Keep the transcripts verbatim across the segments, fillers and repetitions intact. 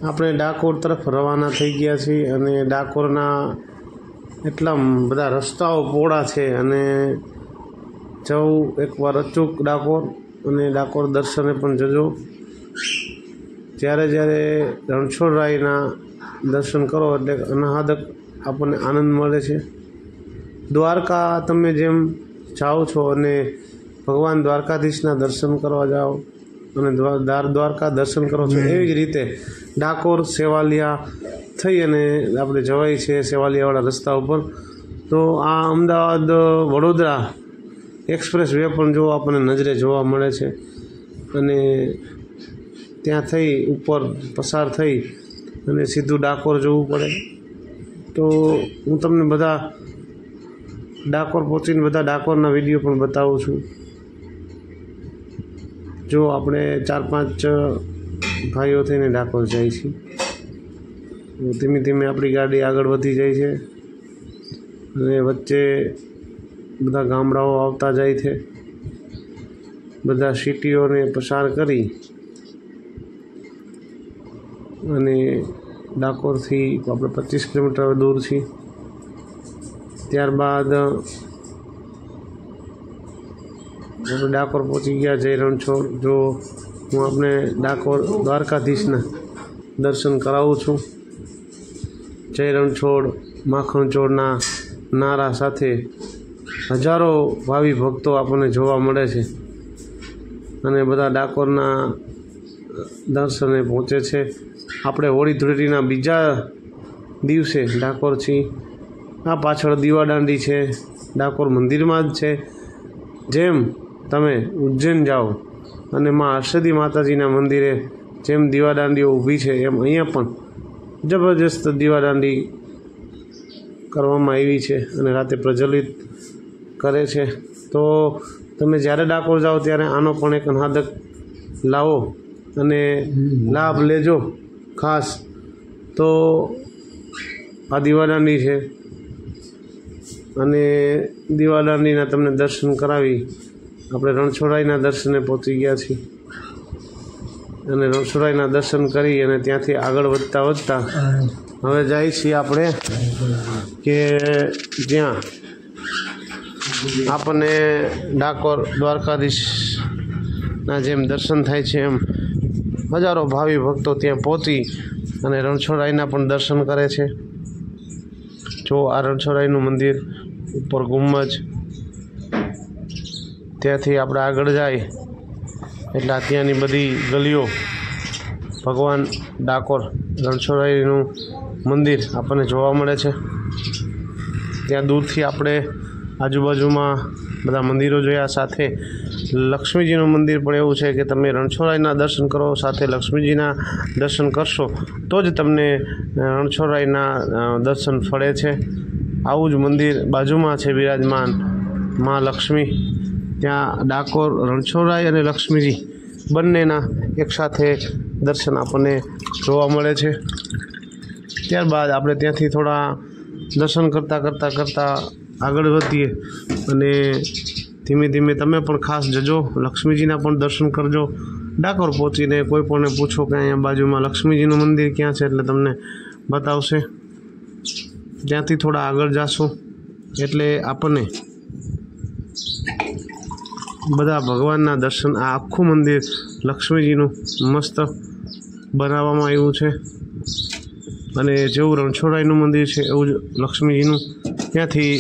આપણે ડાકોર તરફ રવાના થઈ ગયા છીએ અને ડાકોરના એટલા બધા રસ્તાઓ પહોળા છે અને જવું એકવાર અચૂક ડાકોર અને ડાકોર દર્શને પણ જજો। જ્યારે જ્યારે રણછોડરાયના દર્શન કરો એટલે અનાહદક આપણને આનંદ મળે છે। દ્વારકા તમે જેમ જાઓ છો અને ભગવાન દ્વારકાધીશના દર્શન કરવા જાઓ અને દ્વાર દ્વારકા દર્શન કરો છો, એવી જ રીતે ડાકોર સેવાલિયા થઈ અને આપણે જવાય છે સેવાલિયાવાળા રસ્તા ઉપર। તો આ અમદાવાદ વડોદરા એક્સપ્રેસ વે પણ જો આપણને નજરે જોવા મળે છે અને ત્યાં થઈ ઉપર પસાર થઈ અને સીધું ડાકોર જવું પડે। તો હું તમને બધા ડાકોર પહોંચીને બધા ડાકોરના વિડીયો પણ બતાવું છું। જો આપણે ચાર પાંચ ભાઈઓ થઈને ડાકોર જાય છીએ, ધીમે ધીમે આપણી ગાડી આગળ વધી જાય છે અને વચ્ચે બધા ગામડાઓ આવતા જાય છે। બધા સિટીઓને પસાર કરી અને ડાકોરથી આપણે પચીસ કિલોમીટર દૂર છીએ। ત્યારબાદ આપણે ડાકોર પહોંચી ગયા જય રણછોડ। જો હું આપણે ડાકોર દ્વારકાધીશના દર્શન કરાવું છું। જય રણછોડ માખણચોડના નારા સાથે હજારો ભાવિ ભક્તો આપણને જોવા મળે છે અને બધા ડાકોરના દર્શને પહોંચે છે। આપણે હોળી ધૂળેટીના બીજા દિવસે ડાકોર છીએ। આ પાછળ દીવાદાંડી છે, ડાકોર મંદિરમાં જ છે। જેમ તમે ઉજ્જૈન જાઓ અને માં હર્ષદી માતાજીના મંદિરે જેમ દીવાદાંડીઓ ઊભી છે, એમ અહીંયા પણ જબરજસ્ત દીવાદાંડી કરવામાં આવી છે અને રાતે પ્રજ્વલિત કરે છે। તો તમે જ્યારે ડાકોર જાઓ ત્યારે આનો પણ એક અનાહદક લાવો અને લાભ લેજો ખાસ। તો આ દીવાદાંડી છે અને દીવાદાંડીના તમને દર્શન કરાવી આપણે રણછોડરાયના દર્શને પહોંચી ગયા છીએ અને રણછોડરાયના દર્શન કરી અને ત્યાંથી આગળ વધતા વધતા હવે જાય છીએ આપણે કે જ્યાં આપણને ડાકોર દ્વારકાધીશના જેમ દર્શન થાય છે એમ હજારો ભાવિ ભક્તો ત્યાં પહોંચી અને રણછોડરાયના પણ દર્શન કરે છે। જો આ રણછોડરાયનું મંદિર ઉપર ગુંબજ, ત્યાંથી આપણે આગળ જાય એટલે ત્યાંની બધી ગલીઓ ભગવાન ડાકોર રણછોડરાયનું મંદિર આપણને જોવા મળે છે। ત્યાં દૂરથી આપણે આજુબાજુમાં બધા મંદિરો જોયા, સાથે લક્ષ્મીજીનું મંદિર પણ એવું છે કે તમે રણછોડરાયના દર્શન કરો સાથે લક્ષ્મીજીના દર્શન કરશો તો જ તમને રણછોડરાયના દર્શન ફળે છે। આવું જ મંદિર બાજુમાં છે બિરાજમાન માં લક્ષ્મી। ત્યાં ડાકોર રણછોડરાય અને લક્ષ્મીજી બંનેના એકસાથે દર્શન આપણને જોવા મળે છે। ત્યારબાદ આપણે ત્યાંથી થોડા દર્શન કરતાં કરતાં કરતાં આગળ વધીએ અને ધીમે ધીમે તમે પણ ખાસ જજો, લક્ષ્મીજીના પણ દર્શન કરજો। ડાકોર પહોંચીને કોઈ પણને પૂછો કે અહીંયા બાજુમાં લક્ષ્મીજીનું મંદિર ક્યાં છે એટલે તમને બતાવશે। ત્યાંથી થોડા આગળ જાશું એટલે આપણને બધા ભગવાનના દર્શન, આ આખું મંદિર લક્ષ્મીજીનું મસ્ત બનાવવામાં આવ્યું છે અને જેવું રણછોડરાયનું મંદિર છે એવું જ લક્ષ્મીજીનું। ત્યાંથી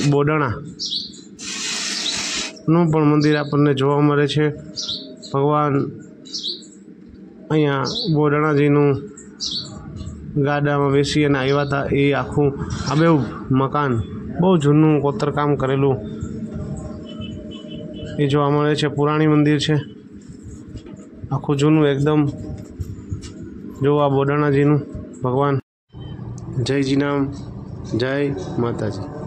બોડાણાનું પણ મંદિર આપણને જોવા મળે છે। ભગવાન અહીંયા બોડાણાજીનું ગાડામાં બેસી અને આવ્યા હતા એ આખું આબેહૂબ મકાન, બહુ જૂનું કોતરકામ કરેલું એ જોવા મળે છે। પુરાણી મંદિર છે આખું જૂનું એકદમ। જો આ બોડાણાજીનું ભગવાન। જય જીનામ, જય માતાજી।